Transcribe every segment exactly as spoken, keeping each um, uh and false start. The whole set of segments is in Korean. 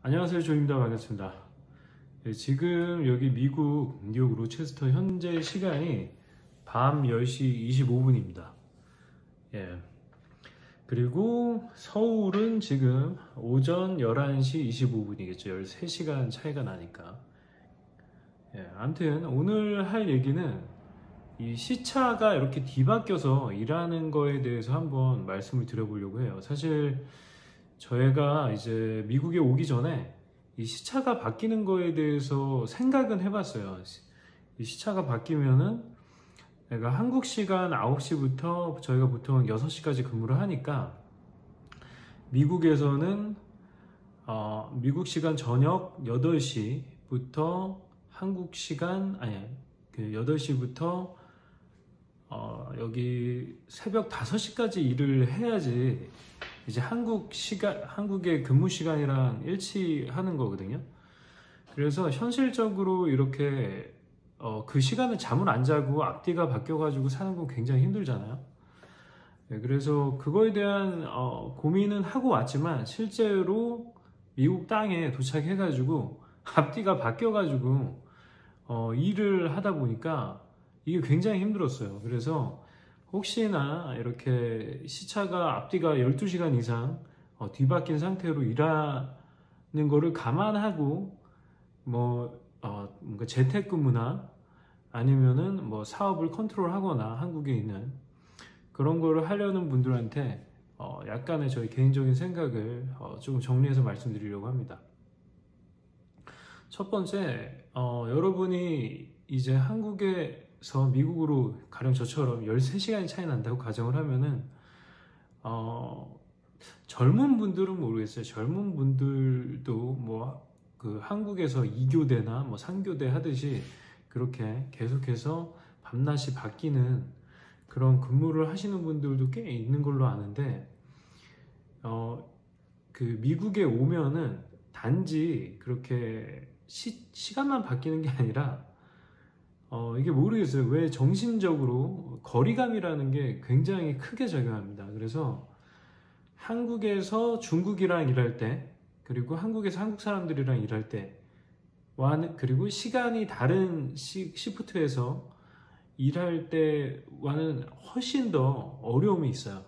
안녕하세요, 조입니다. 반갑습니다. 네, 지금 여기 미국 뉴욕 로체스터 현재 시간이 밤 열 시 이십오 분입니다. 예. 그리고 서울은 지금 오전 열한 시 이십오 분이겠죠. 열세 시간 차이가 나니까. 예. 아무튼 오늘 할 얘기는 이 시차가 이렇게 뒤바뀌어서 일하는 거에 대해서 한번 말씀을 드려보려고 해요. 사실 저희가 이제 미국에 오기 전에 이 시차가 바뀌는 거에 대해서 생각은 해봤어요. 이 시차가 바뀌면은 내가 한국 시간 아홉 시부터 저희가 보통 여섯 시까지 근무를 하니까 미국에서는 어, 미국 시간 저녁 여덟 시부터 한국 시간 아니 그 여덟 시부터 어, 여기 새벽 다섯 시까지 일을 해야지 이제 한국 시간, 한국의 근무 시간이랑 일치하는 거거든요. 그래서 현실적으로 이렇게 어, 그 시간에 잠을 안 자고 앞뒤가 바뀌어가지고 사는 건 굉장히 힘들잖아요. 네, 그래서 그거에 대한 어, 고민은 하고 왔지만 실제로 미국 땅에 도착해가지고 앞뒤가 바뀌어가지고 어, 일을 하다 보니까 이게 굉장히 힘들었어요. 그래서 혹시나 이렇게 시차가 앞뒤가 열두 시간 이상 어, 뒤바뀐 상태로 일하는 거를 감안하고 뭐 어, 뭔가 재택근무나 아니면은 뭐 사업을 컨트롤하거나 한국에 있는 그런 거를 하려는 분들한테 어, 약간의 저희 개인적인 생각을 어, 조금 정리해서 말씀드리려고 합니다. 첫 번째, 어, 여러분이 이제 한국에 서 미국으로 가령 저처럼 열세 시간이 차이 난다고 가정을 하면은 어, 젊은 분들은 모르겠어요. 젊은 분들도 뭐 그 한국에서 이 교대나 뭐 삼 교대 하듯이 그렇게 계속해서 밤낮이 바뀌는 그런 근무를 하시는 분들도 꽤 있는 걸로 아는데 어, 그 미국에 오면은 단지 그렇게 시, 시간만 바뀌는 게 아니라 어, 이게 모르겠어요. 왜 정신적으로 거리감이라는 게 굉장히 크게 작용합니다. 그래서 한국에서 중국이랑 일할 때, 그리고 한국에서 한국 사람들이랑 일할 때, 그리고 시간이 다른 시, 시프트에서 일할 때와는 훨씬 더 어려움이 있어요.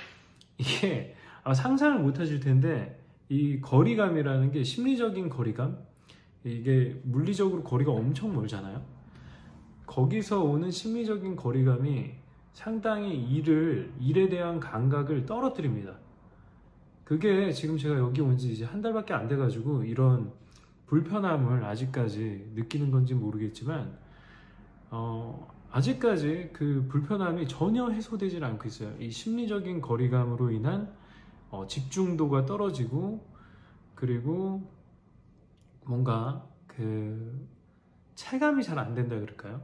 이게 상상을 못 하실 텐데, 이 거리감이라는 게 심리적인 거리감, 이게 물리적으로 거리가 엄청 멀잖아요. 거기서 오는 심리적인 거리감이 상당히 일을, 일에 대한 감각을 떨어뜨립니다. 그게 지금 제가 여기 온 지 이제 한 달밖에 안 돼가지고 이런 불편함을 아직까지 느끼는 건지 모르겠지만, 어, 아직까지 그 불편함이 전혀 해소되질 않고 있어요. 이 심리적인 거리감으로 인한 어, 집중도가 떨어지고, 그리고 뭔가 그 체감이 잘 안 된다 그럴까요?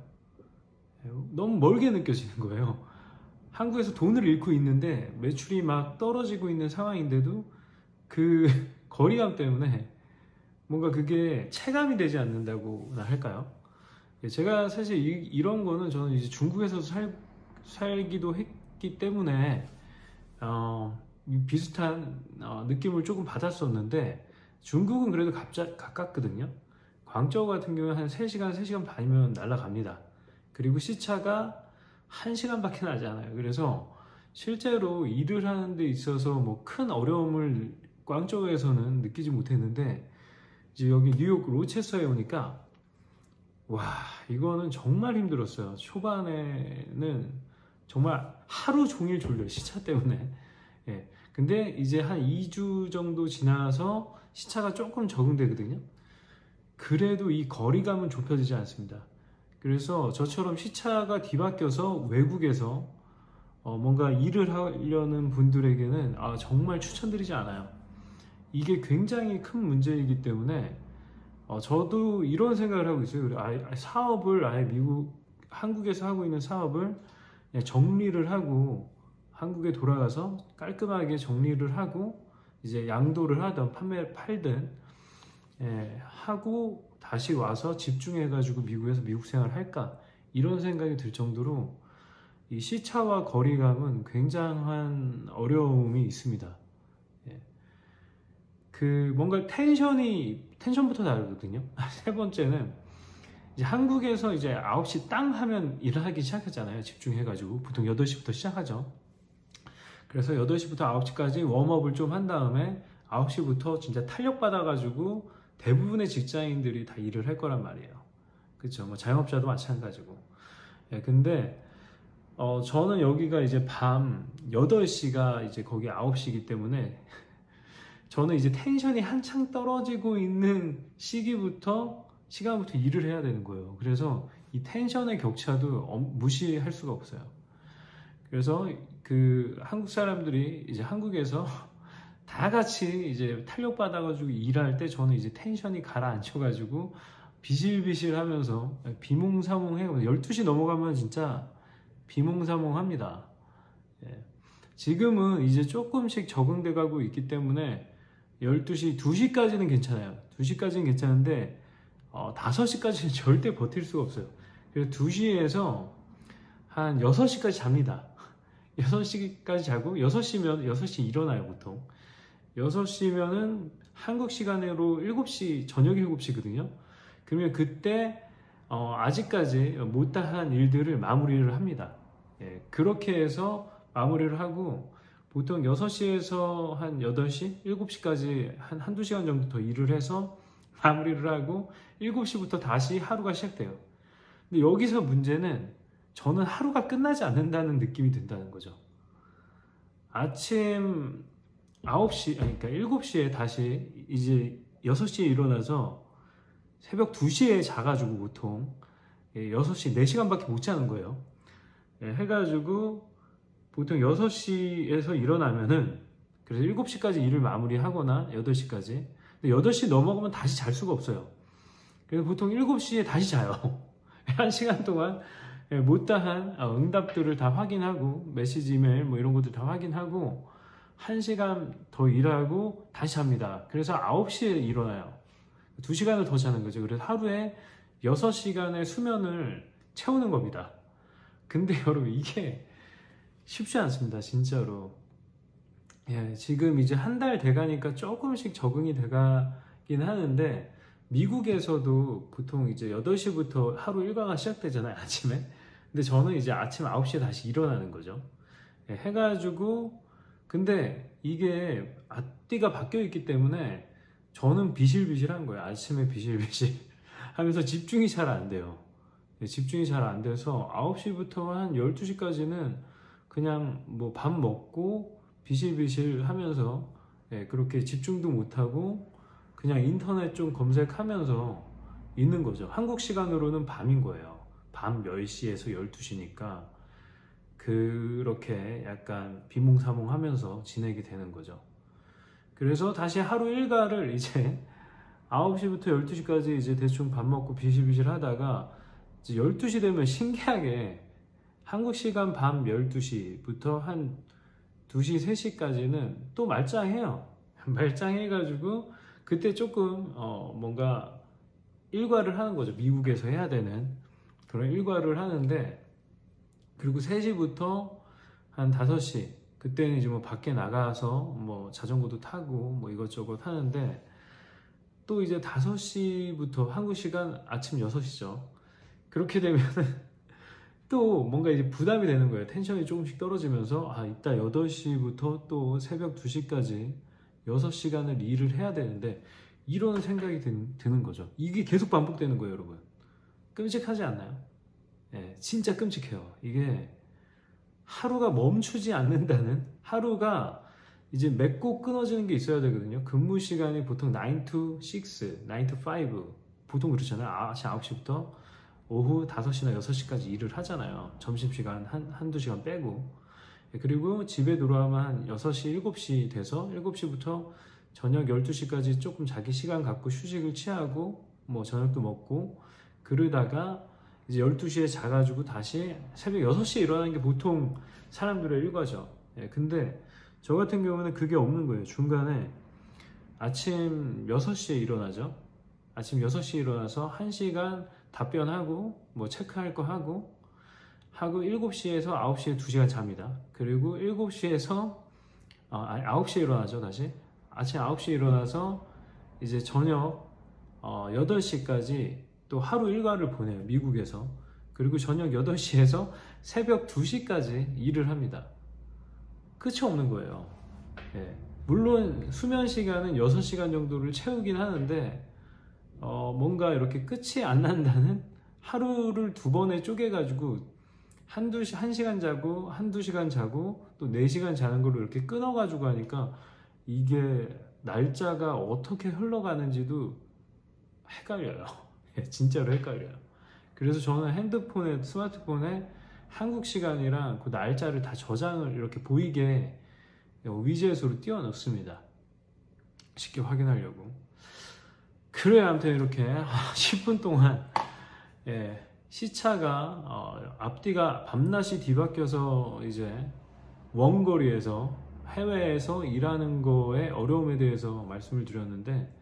너무 멀게 느껴지는 거예요. 한국에서 돈을 잃고 있는데 매출이 막 떨어지고 있는 상황인데도 그 거리감 때문에 뭔가 그게 체감이 되지 않는다고나 할까요? 제가 사실 이, 이런 거는 저는 이제 중국에서 살, 살기도 했기 때문에 어, 비슷한 어, 느낌을 조금 받았었는데 중국은 그래도 갑자, 가깝거든요. 광저우 같은 경우는 한 세 시간, 세 시간 반이면 날아갑니다. 그리고 시차가 한 시간밖에 나지 않아요. 그래서 실제로 일을 하는 데 있어서 뭐 큰 어려움을 광저우에서는 느끼지 못했는데 이제 여기 뉴욕 로체스터에 오니까 와, 이거는 정말 힘들었어요. 초반에는 정말 하루 종일 졸려요. 시차 때문에. 예. 근데 이제 한 이 주 정도 지나서 시차가 조금 적응되거든요. 그래도 이 거리감은 좁혀지지 않습니다. 그래서 저처럼 시차가 뒤바뀌어서 외국에서 어 뭔가 일을 하려는 분들에게는 아 정말 추천드리지 않아요. 이게 굉장히 큰 문제이기 때문에 어 저도 이런 생각을 하고 있어요. 아예 사업을 아예 미국 한국에서 하고 있는 사업을 정리를 하고 한국에 돌아가서 깔끔하게 정리를 하고 이제 양도를 하든 판매 팔든 예, 하고 다시 와서 집중해가지고 미국에서 미국 생활을 할까 이런 생각이 들 정도로 이 시차와 거리감은 굉장한 어려움이 있습니다. 예. 그 그 뭔가 텐션이 텐션부터 다르거든요. 세 번째는 이제 한국에서 이제 아홉 시 땅 하면 일을 하기 시작했잖아요. 집중해가지고 보통 여덟 시부터 시작하죠. 그래서 여덟 시부터 아홉 시까지 웜업을 좀 한 다음에 아홉 시부터 진짜 탄력 받아가지고 대부분의 직장인들이 다 일을 할 거란 말이에요. 그렇죠. 뭐 자영업자도 마찬가지고. 예, 근데 어, 저는 여기가 이제 밤 여덟 시가 이제 거기 아홉 시이기 때문에 저는 이제 텐션이 한창 떨어지고 있는 시기부터 시간부터 일을 해야 되는 거예요. 그래서 이 텐션의 격차도 무시할 수가 없어요. 그래서 그 한국 사람들이 이제 한국에서 다 같이 이제 탄력 받아가지고 일할 때 저는 이제 텐션이 가라앉혀가지고 비실비실 하면서 비몽사몽해요. 열두 시 넘어가면 진짜 비몽사몽 합니다. 예. 지금은 이제 조금씩 적응돼 가고 있기 때문에 열두 시, 두 시까지는 괜찮아요. 두 시까지는 괜찮은데 어, 다섯 시까지는 절대 버틸 수가 없어요. 그래서 두 시에서 한 여섯 시까지 잡니다. 여섯 시까지 자고 여섯 시면 여섯 시 일어나요, 보통. 여섯 시면은 한국 시간으로 일곱 시, 저녁 일곱 시거든요. 그러면 그때 어, 아직까지 못다한 일들을 마무리를 합니다. 예, 그렇게 해서 마무리를 하고 보통 여섯 시에서 한 여덟 시, 일곱 시까지 한 한두 시간 정도 더 일을 해서 마무리를 하고 일곱 시부터 다시 하루가 시작돼요. 근데 여기서 문제는 저는 하루가 끝나지 않는다는 느낌이 든다는 거죠. 아침 아홉 시, 그러니까 일곱 시에 다시 이제 여섯 시에 일어나서 새벽 두 시에 자가지고 보통 여섯 시, 네 시간밖에 못 자는 거예요. 해가지고 보통 여섯 시에서 일어나면은 그래서 일곱 시까지 일을 마무리하거나 여덟 시까지. 근데 여덟 시 넘어가면 다시 잘 수가 없어요. 그래서 보통 일곱 시에 다시 자요. 한 시간 동안 못다한 응답들을 다 확인하고 메시지, 이메일 뭐 이런 것들 다 확인하고 한 시간 더 일하고 다시 잡니다. 그래서 아홉 시에 일어나요. 두 시간을 더 자는 거죠. 그래서 하루에 여섯 시간의 수면을 채우는 겁니다. 근데 여러분 이게 쉽지 않습니다. 진짜로. 예, 지금 이제 한 달 돼가니까 조금씩 적응이 돼가긴 하는데 미국에서도 보통 이제 여덟 시부터 하루 일과가 시작되잖아요, 아침에. 근데 저는 이제 아침 아홉 시에 다시 일어나는 거죠. 예, 해가지고 근데 이게 앞뒤가 바뀌어 있기 때문에 저는 비실비실한 거예요. 아침에 비실비실 하면서 집중이 잘 안 돼요. 예, 집중이 잘 안 돼서 아홉 시부터 한 열두 시까지는 그냥 뭐 밥 먹고 비실비실 하면서 예, 그렇게 집중도 못하고 그냥 인터넷 좀 검색하면서 있는 거죠. 한국 시간으로는 밤인 거예요. 밤 열 시에서 열두 시니까 그렇게 약간 비몽사몽 하면서 지내게 되는 거죠. 그래서 다시 하루 일과를 이제 아홉 시부터 열두 시까지 이제 대충 밥 먹고 비실비실 하다가 이제 열두 시 되면 신기하게 한국 시간 밤 열두 시부터 한 두 시, 세 시까지는 또 말짱해요. 말짱해가지고 그때 조금 어 뭔가 일과를 하는 거죠. 미국에서 해야 되는 그런 일과를 하는데, 그리고 세 시부터 한 다섯 시 그때는 이제 뭐 밖에 나가서 뭐 자전거도 타고 뭐 이것저것 하는데, 또 이제 다섯 시부터 한국 시간 아침 여섯 시죠. 그렇게 되면은 또 뭔가 이제 부담이 되는 거예요. 텐션이 조금씩 떨어지면서 아 이따 여덟 시부터 또 새벽 두 시까지 여섯 시간을 일을 해야 되는데 이런 생각이 든, 드는 거죠. 이게 계속 반복되는 거예요, 여러분. 끔찍하지 않나요? 예, 진짜 끔찍해요. 이게 하루가 멈추지 않는다는, 하루가 이제 맺고 끊어지는 게 있어야 되거든요. 근무 시간이 보통 나인 to 식스, 나인 to 파이브 보통 그렇잖아요. 아침 아홉 시부터 오후 다섯 시나 여섯 시까지 일을 하잖아요. 점심시간 한, 한두 시간 빼고. 그리고 집에 돌아오면 한 여섯 시, 일곱 시 돼서 일곱 시부터 저녁 열두 시까지 조금 자기 시간 갖고 휴식을 취하고 뭐 저녁도 먹고 그러다가 이제 열두 시에 자가지고 다시 새벽 여섯 시에 일어나는 게 보통 사람들의 일과죠. 예, 근데 저 같은 경우는 그게 없는 거예요. 중간에 아침 여섯 시에 일어나죠. 아침 여섯 시에 일어나서 한 시간 답변하고 뭐 체크할 거 하고 하고 일곱 시에서 아홉 시에 두 시간 잡니다. 그리고 일곱 시에서 어, 아홉 시에 일어나죠. 다시 아침 아홉 시에 일어나서 이제 저녁 어, 여덟 시까지 또 하루 일과를 보내요, 미국에서. 그리고 저녁 여덟 시에서 새벽 두 시까지 일을 합니다. 끝이 없는 거예요. 예. 물론 수면 시간은 여섯 시간 정도를 채우긴 하는데 어, 뭔가 이렇게 끝이 안 난다는, 하루를 두 번에 쪼개가지고 한두 시, 한 시간 자고 한두 시간 자고 또 네 시간 자는 걸로 이렇게 끊어가지고 하니까 이게 날짜가 어떻게 흘러가는지도 헷갈려요. 진짜로 헷갈려요. 그래서 저는 핸드폰에, 스마트폰에 한국 시간이랑 그 날짜를 다 저장을 이렇게 보이게 위젯으로 띄워 넣습니다. 쉽게 확인하려고. 그래야 아무튼 이렇게 십 분 동안 예, 시차가 어, 앞뒤가 밤낮이 뒤바뀌어서 이제 원거리에서 해외에서 일하는 거의 어려움에 대해서 말씀을 드렸는데,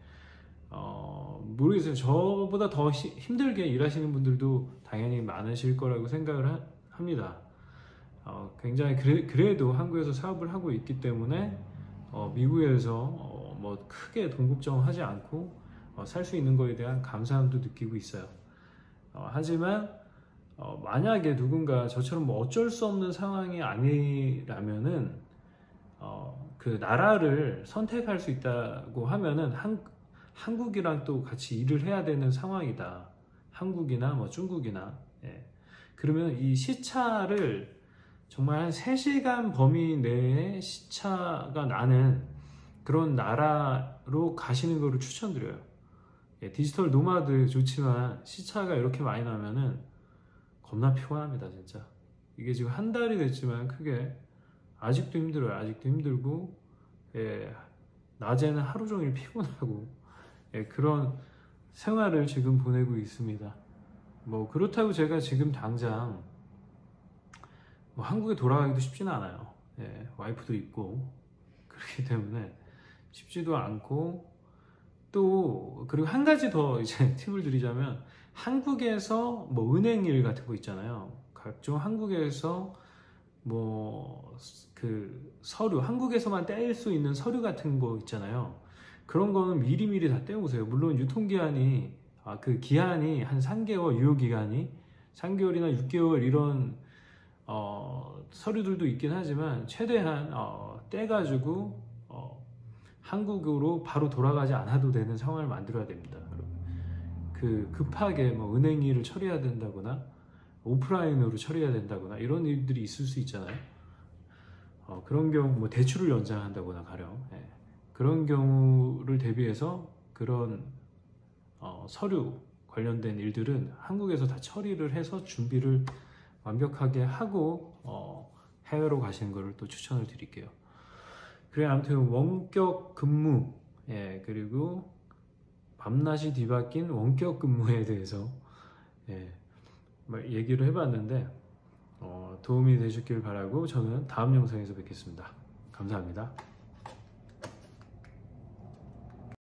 어, 모르겠어요. 저보다 더 시, 힘들게 일하시는 분들도 당연히 많으실 거라고 생각을 하, 합니다. 어, 굉장히 그래, 그래도 한국에서 사업을 하고 있기 때문에 어, 미국에서 어, 뭐 크게 돈 걱정하지 않고 어, 살 수 있는 거에 대한 감사함도 느끼고 있어요. 어, 하지만 어, 만약에 누군가 저처럼 뭐 어쩔 수 없는 상황이 아니라면은 어, 그 나라를 선택할 수 있다고 하면은 한, 한국이랑 또 같이 일을 해야 되는 상황이다. 한국이나 뭐 중국이나. 예. 그러면 이 시차를 정말 한 세 시간 범위 내에 시차가 나는 그런 나라로 가시는 거를 추천드려요. 예, 디지털 노마드 좋지만 시차가 이렇게 많이 나면은 겁나 피곤합니다, 진짜. 이게 지금 한 달이 됐지만 크게 아직도 힘들어요. 아직도 힘들고, 예, 낮에는 하루 종일 피곤하고, 예, 그런 생활을 지금 보내고 있습니다. 뭐 그렇다고 제가 지금 당장 뭐 한국에 돌아가기도 쉽지는 않아요. 예, 와이프도 있고 그렇기 때문에 쉽지도 않고, 또 그리고 한 가지 더 이제 팁을 드리자면, 한국에서 뭐 은행 일 같은 거 있잖아요. 각종 한국에서 뭐 그 서류, 한국에서만 떼일 수 있는 서류 같은 거 있잖아요. 그런 거는 미리미리 다 떼오세요. 물론 유통기한이 아, 그 기한이 한 삼 개월, 유효기간이 삼 개월이나 육 개월 이런 어, 서류들도 있긴 하지만 최대한 어, 떼가지고 어, 한국으로 바로 돌아가지 않아도 되는 상황을 만들어야 됩니다. 그 급하게 뭐 은행 일을 처리해야 된다거나 오프라인으로 처리해야 된다거나 이런 일들이 있을 수 있잖아요. 어, 그런 경우 뭐 대출을 연장한다거나 가령 예. 그런 경우를 대비해서 그런 어, 서류 관련된 일들은 한국에서 다 처리를 해서 준비를 완벽하게 하고 어, 해외로 가시는 것을 또 추천을 드릴게요. 그래, 아무튼 원격 근무, 예, 그리고 밤낮이 뒤바뀐 원격 근무에 대해서 예, 얘기를 해봤는데 어, 도움이 되셨길 바라고 저는 다음 영상에서 뵙겠습니다. 감사합니다.